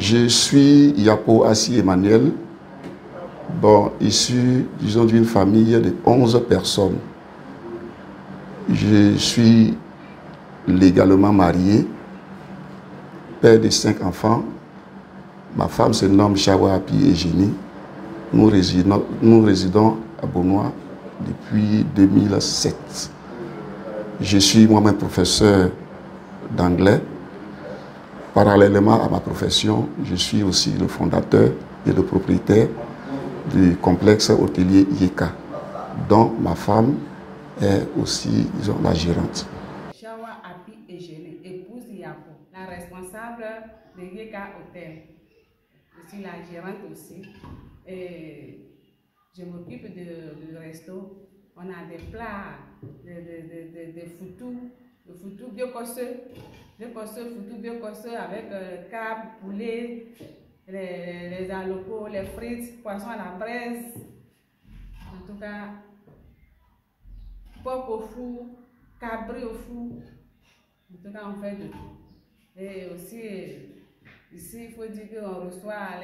Je suis Yapo Assi Emmanuel, bon, issu, disons, d'une famille de 11 personnes. Je suis légalement marié, père de 5 enfants. Ma femme se nomme Chawa Api Eugénie. Nous résidons à Beaunois depuis 2007. Je suis moi-même professeur d'anglais. Parallèlement à ma profession, je suis aussi le fondateur et le propriétaire du complexe hôtelier Yeka, dont ma femme est aussi, disons, la gérante. Chawa Api Eugénie, épouse Yapo, la responsable de Yeka Hôtel. Je suis la gérante aussi. Et je m'occupe du resto. On a des plats de foutou biocosseux, foutou biocosseux avec carpe, poulet, les alocos, les frites, poissons à la braise. En tout cas, porc au four, cabri au four. En tout cas, on fait de tout. Et aussi, ici, il faut dire qu'on reçoit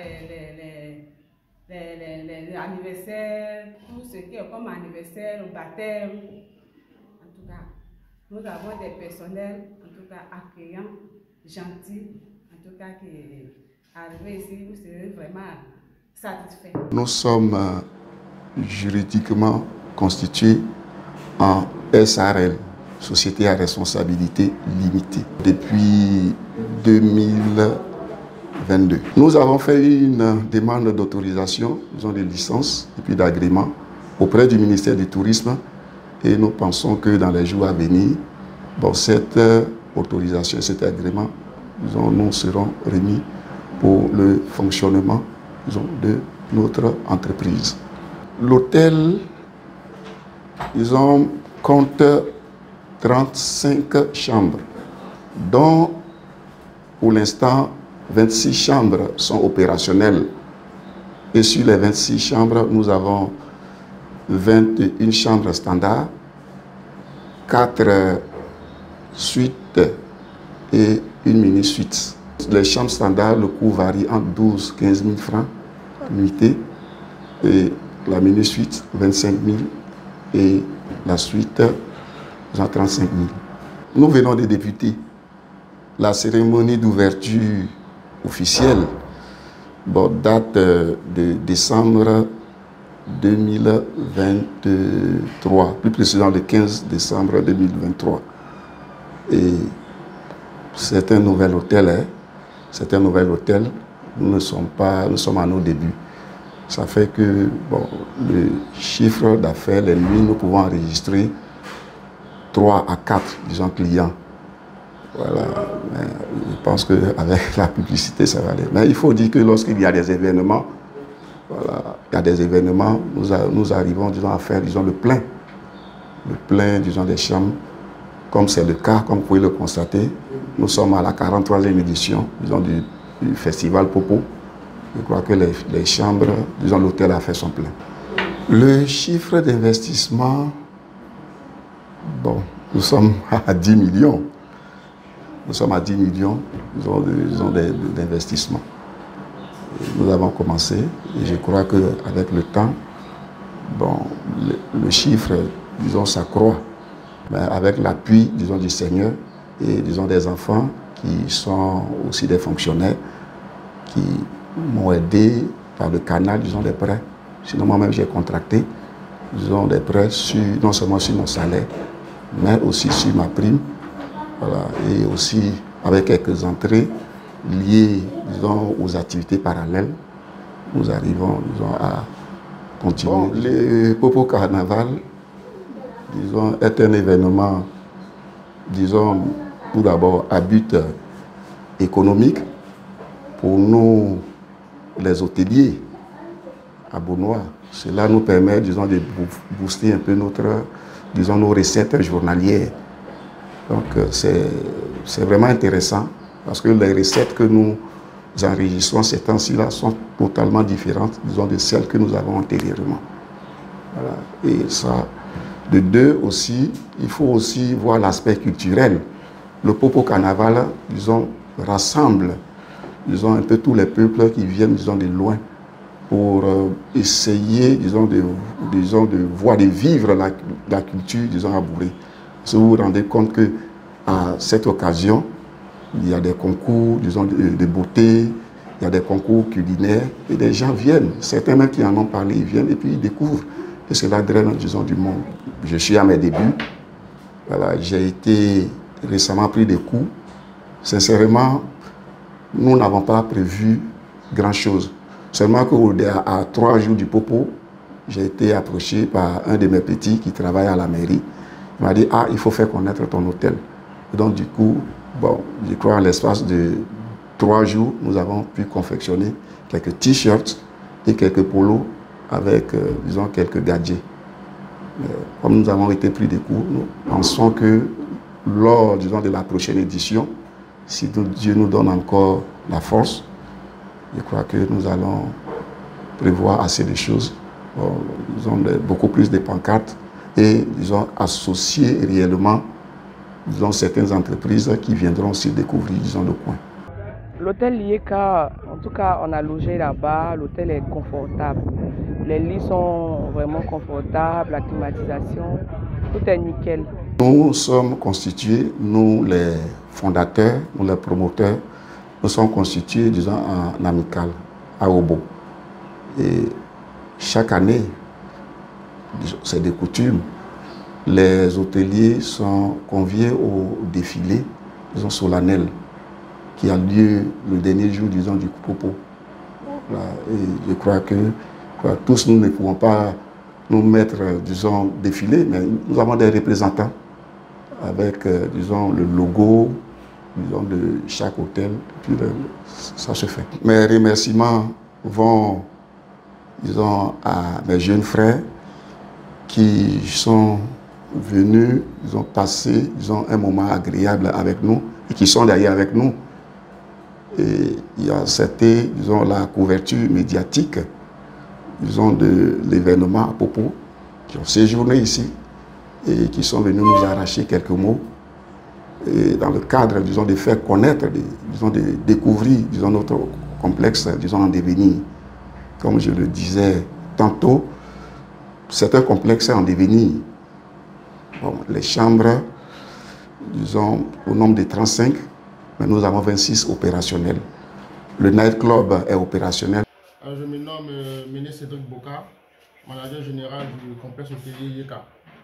les anniversaires, tout ce qui est comme anniversaire, le baptême. En tout cas, nous avons des personnels, en tout cas, accueillants, gentils, en tout cas, qui arrivent ici, vous serez vraiment satisfaits. Nous sommes juridiquement constitués en SARL, Société à responsabilité limitée, depuis 2022. Nous avons fait une demande d'autorisation, disons de licence et puis d'agrément auprès du ministère du Tourisme et nous pensons que dans les jours à venir, bon, cette autorisation, cet agrément, disons, nous serons remis pour le fonctionnement, disons, de notre entreprise. L'hôtel, disons, compte 35 chambres, dont pour l'instant 26 chambres sont opérationnelles. Et sur les 26 chambres, nous avons 21 chambres standards, 4 suites et une mini-suite. Les chambres standards, le coût varie entre 12 000 et 15 000 francs nuitée, et la mini-suite 25 000 et la suite 35 000. Nous venons de débuter la cérémonie d'ouverture officielle, bon, date de décembre 2023, plus précisément le 15 décembre 2023. Et c'est un nouvel hôtel, hein? C'est un nouvel hôtel. Nous sommes à nos débuts. Ça fait que bon, le chiffre d'affaires, les nuits, nous pouvons enregistrer 3 à 4, disons, clients. Voilà. Mais je pense qu'avec la publicité, ça va aller. Mais il faut dire que lorsqu'il y a des événements, voilà, il y a des événements, nous arrivons, disons, à faire, disons, le plein, disons, des chambres, comme c'est le cas, comme vous pouvez le constater. Nous sommes à la 43e édition, disons, du festival Popo. Je crois que les chambres, disons, l'hôtel a fait son plein. Le chiffre d'investissement, bon, nous sommes à 10 millions. Nous sommes à 10 millions, disons, d'investissement. Nous avons commencé et je crois qu'avec le temps, bon, le chiffre, disons, s'accroît. Mais avec l'appui, disons, du Seigneur et, disons, des enfants qui sont aussi des fonctionnaires qui m'ont aidé par le canal, disons, des prêts. Sinon, moi-même, j'ai contracté, disons, des prêts non seulement sur mon salaire, mais aussi sur ma prime. Voilà. Et aussi avec quelques entrées liées, disons, aux activités parallèles, nous arrivons, disons, à continuer. Bon, le Popo Carnaval, disons, est un événement, disons, tout d'abord à but économique pour nous, les hôteliers à Beaunois. Cela nous permet, disons, de booster un peu disons, nos recettes journalières. Donc, c'est vraiment intéressant parce que les recettes que nous enregistrons ces temps-ci-là sont totalement différentes, disons, de celles que nous avons antérieurement. Voilà. Et ça, de deux aussi, il faut aussi voir l'aspect culturel. Le Popo Carnaval, disons, rassemble, disons, un peu tous les peuples qui viennent, disons, de loin pour essayer, disons, de voir, de vivre la culture, disons, à Bouré. Si vous vous rendez compte qu'à cette occasion, il y a des concours, disons, de beauté, il y a des concours culinaires, et des gens viennent, certains même qui en ont parlé, ils viennent et puis ils découvrent. Et cela draine, disons, du monde. Je suis à mes débuts. Voilà, j'ai été récemment pris des coups. Sincèrement, nous n'avons pas prévu grand-chose. Seulement qu'à 3 jours du Popo, j'ai été approché par un de mes petits qui travaille à la mairie. Il m'a dit, ah, il faut faire connaître ton hôtel. Et donc, du coup, bon, je crois en l'espace de 3 jours, nous avons pu confectionner quelques t-shirts et quelques polos avec, disons, quelques gadgets. Comme nous avons été pris des coups, nous pensons que lors, disons, de la prochaine édition, si Dieu nous donne encore la force, je crois que nous allons prévoir assez de choses. Bon, disons, beaucoup plus de pancartes et, disons, associer réellement, disons, certaines entreprises qui viendront aussi découvrir, disons, le coin. L'hôtel Yeka, en tout cas, on a logé là-bas, l'hôtel est confortable. Les lits sont vraiment confortables, la climatisation, tout est nickel. Nous sommes constitués, nous les fondateurs, nous les promoteurs, nous sommes constitués, disons, en amical, à Obo. Et chaque année, c'est des coutumes, les hôteliers sont conviés au défilé, disons, solennel, qui a lieu le dernier jour, disons, du Popo. Et je crois que tous nous ne pouvons pas nous mettre, disons, défiler, mais nous avons des représentants avec, disons, le logo, disons, de chaque hôtel, puis ça se fait. Mes remerciements vont, disons, à mes jeunes frères qui sont venus, disons, passer, disons, un moment agréable avec nous et qui sont derrière avec nous. Et il y a c'était, disons, la couverture médiatique, disons, de l'événement à Popo, qui ont séjourné ici et qui sont venus nous arracher quelques mots. Et dans le cadre, disons, de faire connaître, disons, de découvrir, disons, notre complexe, disons, en devenir. Comme je le disais tantôt, c'est un complexe en devenir. Bon, les chambres, disons, au nombre de 35, mais nous avons 26 opérationnels. Le nightclub est opérationnel. Je me nomme Méné Cédric Boka, manager général du complexe hôtelier Yeka.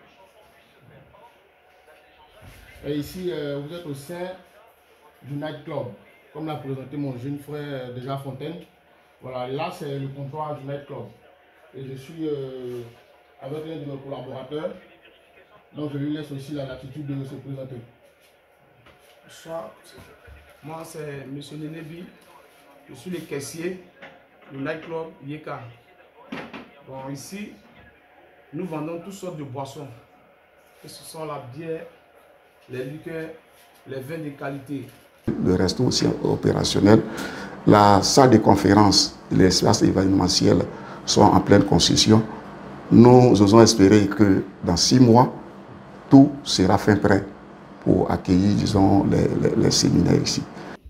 Et ici, vous êtes au sein du nightclub, comme l'a présenté mon jeune frère déjà Fontaine. Voilà, là c'est le comptoir du nightclub. Et je suis avec l'un de nos collaborateurs, donc je lui laisse aussi la latitude de se présenter. Bonsoir, moi c'est M. Nenebi, je suis le caissier du nightclub Yeka. Bon, ici, nous vendons toutes sortes de boissons, que ce sont la bière, les liqueurs, les vins de qualité. Le resto aussi opérationnel. La salle de conférence et l'espace événementiel sont en pleine construction. Nous osons espérer que dans 6 mois, tout sera fin prêt pour accueillir, disons, les séminaires ici.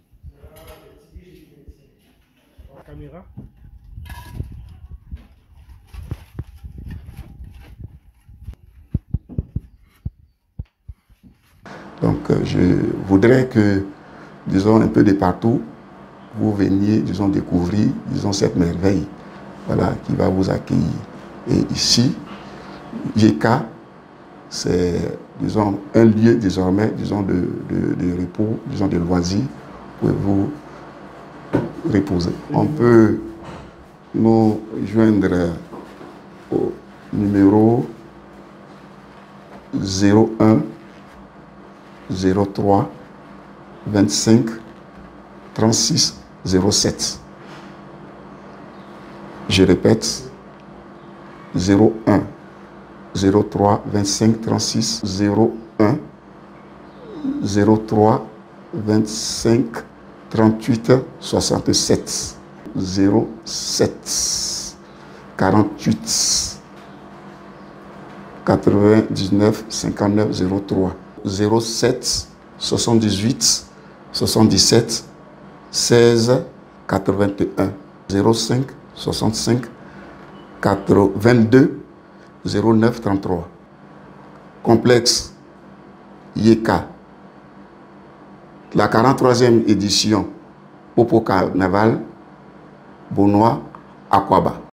Caméra. Donc, je voudrais que, disons, un peu de partout, vous veniez, disons, découvrir, disons, cette merveille, voilà, qui va vous accueillir. Et ici, Yeka, c'est, disons, un lieu désormais, disons, de repos, disons, de loisirs, où vous reposer. On peut nous joindre au numéro 01 03 25 36 07. Je répète, 01 03 25 36 01 03 25 38 67 07 48 99 59 03 07 78 77 16 81 05 65 22 09 33. Complexe Yeka. La 43e édition Popo Carnaval, Bonois, Akwaba.